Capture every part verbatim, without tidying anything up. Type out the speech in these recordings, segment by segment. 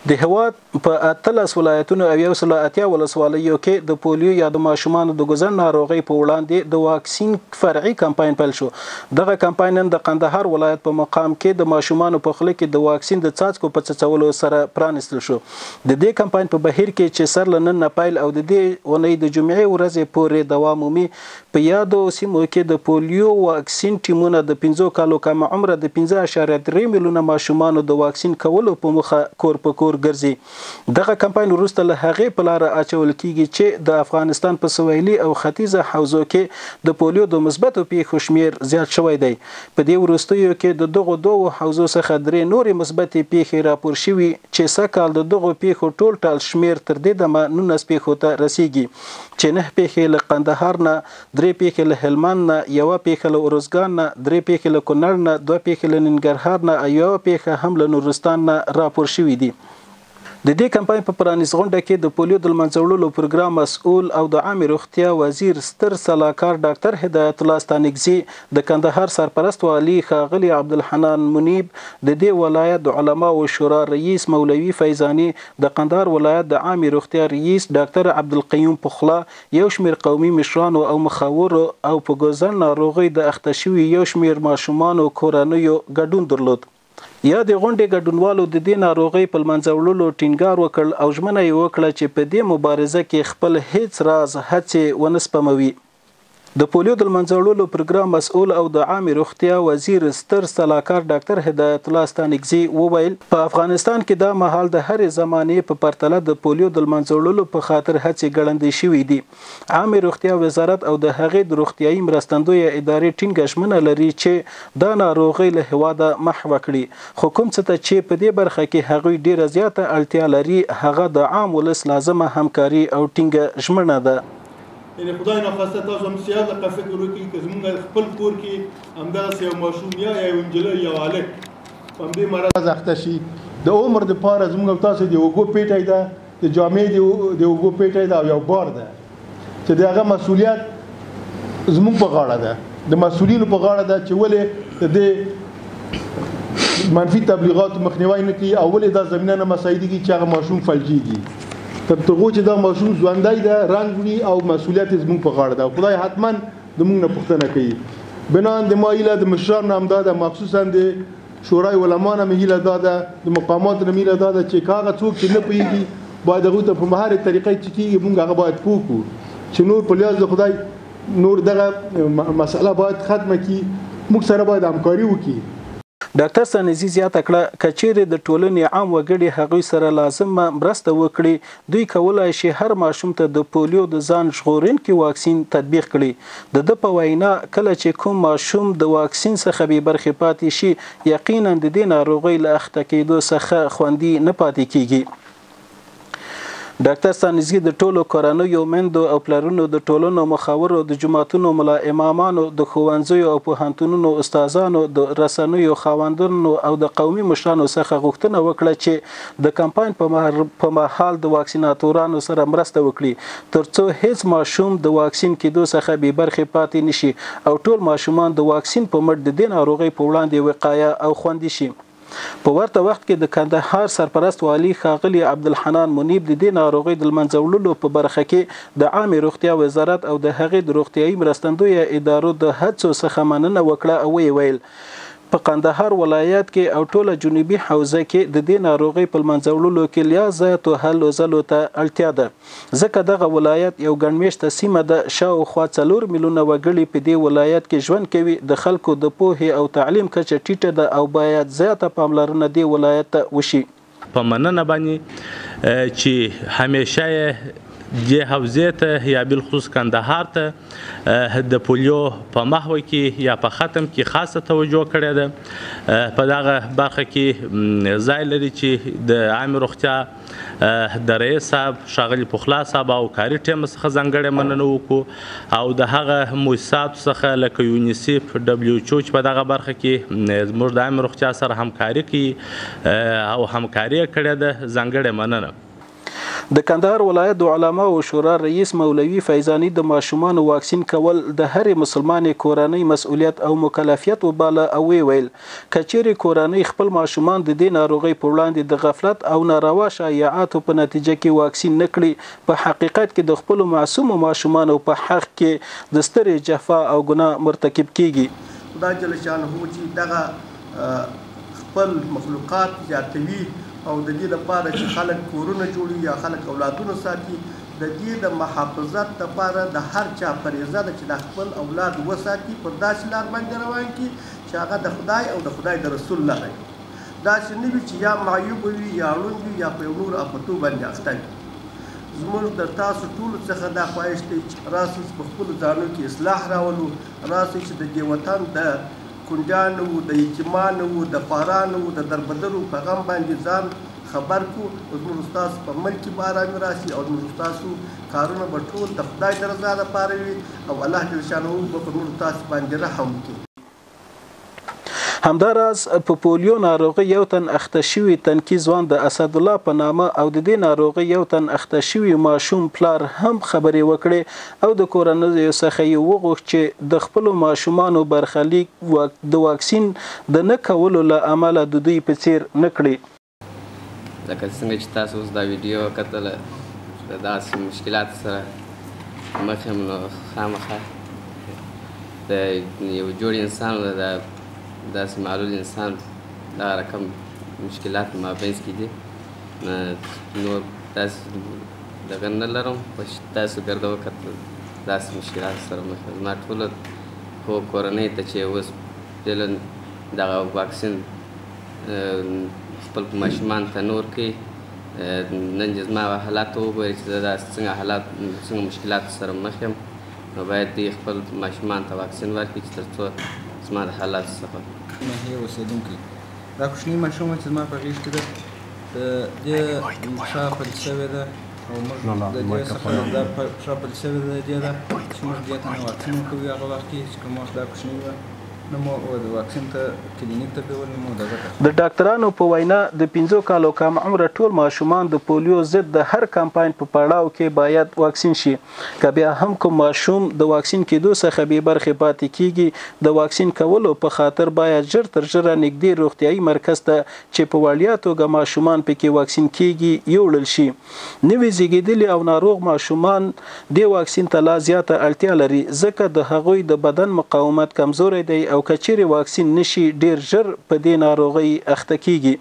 د هیواد په اتلس ولایتونو او یو سل اتیا ولسوالیو کې د پولیو یا د ماشومانو د ګوزن ناروغۍ په وړاندې د واکسین فرعي کمپاین پیل شو. دغه کمپاین نن د قندهار ولایت په مقام کې د ماشومانو په خوله کې د واکسین د څاڅکو په څڅولو سره پرانیستل شو. د دې کمپاین په بهیر کې چې سر له نن نه پیل او د دې اونۍ د جمعې ورځې پورې دوام مومي، په یادو سیمو کې د پولیو واکسین ټیمونه د پنځو کالو کم عمره د پنځه اعشاریه درې میلیونه ماشومانو د واکسین کولو په موخه کور په کور ګرځي. دغه کمپاین وروسته له هغې په لاره اچول کیږي چې د افغانستان په سویلي او ختیځه حوزو کې د پولیو د مثبتو پیښو شمیر زیات شوی دی. په دې وروستیو کې د دغو دوو حوزو څخه درې نورې مثبتې پیښې راپور شوي چې سږکال د دغو پیښو ټول ټال شمیر تر دې دمه نولس پیښو ته رسیږي، چې نه پیښې له قندهار نه، درې پیښې له هلمند نه، یوه پیښه له ارزګان نه، درې پیښې له کونړ نه، دوه پیښې له ننګرهار نه او یوه پیښه هم له نورستان نه راپور شوي دي. د دې کمپاین په پرانیست غونډه کې د پولیو د له منځه وړلو پروګرام مسؤل او د عامې روغتیا وزیر ستر سلاکار ډاکټر هدایت الله ستانکزي، د کندهار سرپرست والي ښاغلي عبدالحنان منیب، د دې ولایت د علماو شورا رئیس مولوي فیضاني، د قندهار ولایت د عامې روغتیا رئیس ډاکټر عبدالقیوم پخلا، یو شمیر قومي مشرانو او مخاورو او په ګوزن ناروغۍ د اخته شوي یو شمیر ماشومانو کورنیو ګډون درلود. یا د غونډې ګډونوالو د دې ناروغۍ په منځه وړلو ټینګار وکړ او ژمنه یې وکړه چې په دې مبارزه کې خپل هیڅ راز هڅې ونه سپموي. د پولیو د منځه وړلو پروګرام مسؤل او د عامې روغتیا وزیر ستر سلاکار ډاکټر هدایت الله ستانکزي وویل، په افغانستان کې دا مهال د هرې زمانې په پرتله د پولیو د منځه وړلو په خاطر هڅې ګړندۍ شوي دي. عامې روغتیا وزارت او د هغې د روغتیایي مرستندویه ادارې ټینګه ژمنه لري چې دا ناروغۍ له هېواده محوه کړي، خو کوم څه ته چې په دې برخه کې هغوی ډیره زیاته اړتیا لري هغه د عام ولس لازمه همکاري او ټینګه ژمنه ده. یعنې خدای ناخواسته تاسو هم سیاد لکه فکر وکړئ که زموږ خپل کور کې همدغسې یو ماشوم یا یو نجلۍ یا هلک په همدې مرض اخته شي، د عمر دپاره زموږ او تاسو د اوږو پیټی ده، د جامې د اوږو پیټی ده او یو بار ده چې د هغه مسؤلیت زموږ په غاړه ده، د مسؤلینو په غاړه ده چې ولې د دې منفي تبلیغاتو مخنیوی نه کوي او ولې دا زمینه نه مساعدې کړي چې هغه ماشوم فلجیږي. تر هغو چې دا ماشوم ژوندی ده، رنګ وړي او مسؤلیت یې زموږ په غاړه ده او خدای حتما د موږ نه پوښتنه کوي. بنان د ما هیله د مشرانو نه همدا ده، مخصوصا د شورای علما نه مې هیله دا ده، د مقاماتو نه مې هیله دا ده چې که هغه څوک چې نه پوهېږي باید هغوی ته په هرې طریقې چې کېږي موږ هغه باید پوه کړو چې نور په لیاز د خدای نور دغه مسله باید ختمه کړي، موږ سره باید همکاري وکړي. ډاکټر ستانکزي زیاته کړه که چیرې د ټولنې عام وګړي هغوی سره لازمه مرسته وکړي، دوی کولی شي هر ماشوم ته د پولیو د ځان ژغورونکي واکسین تطبیق کړي. د ده په وینا کله چې کوم ماشوم د واکسین څخه بې برخې پاتې شي، یقینا د دې ناروغۍ له اخته کېدو څخه خوندي نه پاتې کیږي. ډاکټر ستانکزي د ټولو کورنیو میندو او پلرونو، د ټولنو مخاورو، د جوماتونو ملا امامانو، د ښوونځیو او پوهنتونونو استادانو، د رسنیو خاوندانو او د قومي مشرانو څخه غوښتنه وکړه چې د کمپاین په مهال د واکسیناتورانو سره مرسته وکړي ترڅو هیڅ ماشوم د واکسین کېدو څخه بې برخې پاتې نشي او ټول ماشومان د واکسین په مټ د دې ناروغۍ په وړاندې وقایه او خوندي شي. په ورته وخت کې د کندهار سرپرست والي ښاغلي عبدالحنان منیب د دې ناروغۍ د له منځه وړلو په برخه کې د عامې روغتیا وزارت او د هغې د روغتیایي مرستندویه ادارو د هڅو څخه مننه وکړه او ویې ویل، په قندهار ولایت کې او ټوله جنوبي حوزه کې د دې ناروغۍ په منځه وړلو کې لیازاتو هلو ځلو ته اړتیا ده، ځکه دغه ولایت یو ګڼمېشته سیمه ده، شاوخوا څلور میلیونه وګړي په دې ولایت کې ژوند کوي، د خلکو د پوهې او تعلیم کچه ټیټه ده او باید زیاته پاملرنه دې ولایت ته وشي. په مننه باندې چې همیشه یې دې حوزې ته یا بالخصوص کندهار ته د پولیو په محوه کې یا په ختم کې خاصه توجه کړې ده. په دغه برخه کې ځای لري چې د عامې روغتیا د رئیس صاحب ښاغلي پخلا صاحب او کاري ټیم څخه ځانګړې مننه وکړو او د هغه مؤسساتو څخه لکه یونیسیف، ډبلیو ایچ او چې په دغه برخه کې زموږ د عامې روغتیا سره همکاري کوي او همکاري یې کړې ده، ځانګړې مننه. د کندهار ولایت د علما او شورا رئیس مولوي فیضاني د ماشومان واکسین کول د هرې مسلمانې کورنۍ مسؤلیت او مکلفیت وباله او ویل کچېرې کورنۍ خپل ماشومان د دې ناروغۍ په وړاندې د غفلت او ناروا شایعاتو په نتیجه کې واکسین نه کړي په حقیقت کې د خپل معصوم ماشومان په حق کې د سترې جفا او ګناه مرتکب کیږي. خدای جل شانه چې دغه خپل مخلوقات زیاتوي او د دې لپاره چې خلک کورونه جوړي یا خلک اولادونه ساتي د دې د محافظت لپاره د هر چا فریضه ده چې د خپل اولاد وساتي په داسې لار باندې روان کړي چې هغه د خدای او د خدای د رسول لاره وي. داسې نه وي چې یا معیوب وي یا ړوند وي یا په یو نور افتو باندې اخته وي. زموږ د تاسو ټولو څخه دا خواهش دی چې راسئ چې په خپلو ځانو کې اصلاح راولو، راسئ چې د دې وطن د کونډیانو د یتیمانو د خوارانو د دربدرو په غم باندې ځان خبر کو. زموږ ستاسو په ملک کې به ارامي راشي او زموږ ستاسو کارونه به ټول د خدای د رضا لپاره وي او الله جل شانه به په موږ تاسو باندې رحم وکړي. همداراز په پولیو ناروغي یو تن اخته شوی تنکي ځوان د اسد الله په نامه او د دې ناروغي یو تن اخته شوی ماشوم پلار هم خبرې وکړي او د کورنۍ څخه یې وغوښت چې د خپل ماشومانو برخلیک د واکسین د نه کولو له امله د دوی په څیر نه کړي. لکه څنګه چې تاسو اوس دا ویډیو کتله د داسې مشکلات سره مخ یم نو خامخا د یو جوړ انسان د داسې معلول انسان دا رقم مشکلات په مابینځ کې دي نور داسې دغه نه لرم په تاسو ګرده وکتل داسې مشکلات سره مخ یم. زما ټوله خو کورنۍ ته چې اوس فعلا دغه واکسین خپل ماشومان ته نور کوي نن چې زما حالات وګوري چې زه داسې څنګه حالات څنګه مشکلات سره مخ یم نو باید دوی خپل ماشومان ته واکسین ورکړي چې تر څو زما د حالاتو څخه ناحیې اوسېدونکی دا کوچنۍ ماشومه چې زما په غېږ کې ده د دې پښه پلې شوې ده او موږ د دې څخه دا پښه پلې شوې ده د دې ده چې موږ دې ته نه واکسین ورکوي هغه وخت کې چې کوم وخت دا کوچنۍ وه نو مو د واکسین ته کلینیک ته بیول نو مو دغه د ډاکټرانو په وینا د پنځو کالو کم عمره ټول ماشومان د پولیو ضد د هر کمپاین په پړاو کې باید واکسین شي. که بیا هم کوم ماشوم د واکسین کېدو څخه بې برخې پاتې کیږي د واکسین کولو په خاطر باید ژر تر ژره نږدې روغتیایي مرکز ته چې په وړیا توګه ماشومان پکې واکسین کیږي یوړل شي. نوي زیږیدلي او ناروغ ماشومان د واکسین ته لا زیاته اړتیا لري ځکه د هغوی د بدن مقاومت کمزوری دی او کچېرې واکسین نشي ډیر ژر په دې ناروغۍ اخته کیږي.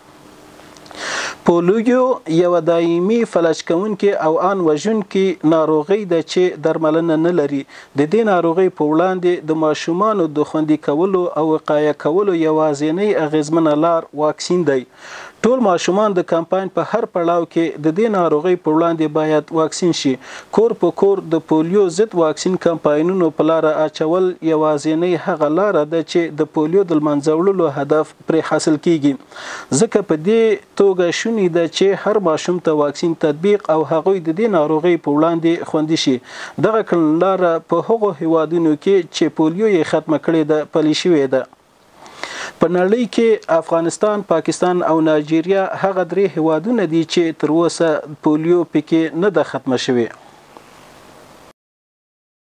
پولیو یو دایمي فلج کوونکې او ان وژونکې ناروغۍ ده چې درملنه نه لري. د دې ناروغۍ په وړاندې د ماشومانو د خوندي کولو او وقایه کولو یوازینی اغیزمنه لار واکسین دی. ټول ماشومان د کمپاین په هر پړاو کې د دې ناروغۍ په وړاندې باید واکسین شي. کور په کور د پولیو ضد واکسین کمپاینونو په لار اچول یوازینی هغه لار ده چې د پولیو د منځه وړلو هدف پرې حاصل کیږي ځکه په دې توګه شونې ده چې هر ماشوم ته واکسین تطبیق او هغوی د دې ناروغۍ په وړاندې خوندي شي. دغه کړنلاره په هغو هیوادونو کې چې پولیو یې ختمه کړې ده پلي شوې ده. په نړۍ کې افغانستان، پاکستان او نایجیریا هغه درې هیوادونه دي چې تر اوسه پولیو پکې نه ده ختمه شوې.